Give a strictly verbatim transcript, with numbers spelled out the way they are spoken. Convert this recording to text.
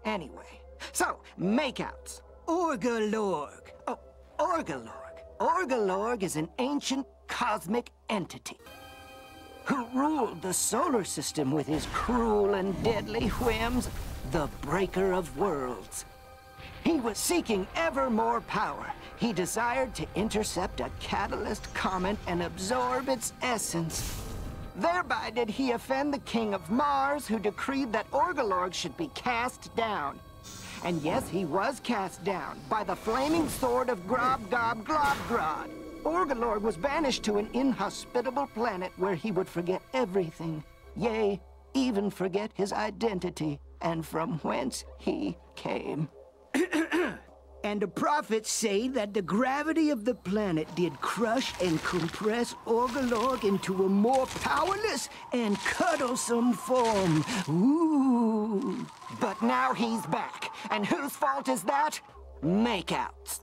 Anyway, so, makeouts. Orgalorg. Oh, Orgalorg. Orgalorg is an ancient cosmic entity who ruled the solar system with his cruel and deadly whims, the Breaker of Worlds. He was seeking ever more power. He desired to intercept a catalyst comet and absorb its essence. Thereby did he offend the King of Mars, who decreed that Orgalorg should be cast down. And yes, he was cast down by the flaming sword of Grob Gob Globgrod. Orgalorg was banished to an inhospitable planet where he would forget everything. Yea, even forget his identity and from whence he came. And the prophets say that the gravity of the planet did crush and compress Orgalorg into a more powerless and cuddlesome form. Ooh. But now he's back. And whose fault is that? Makeouts.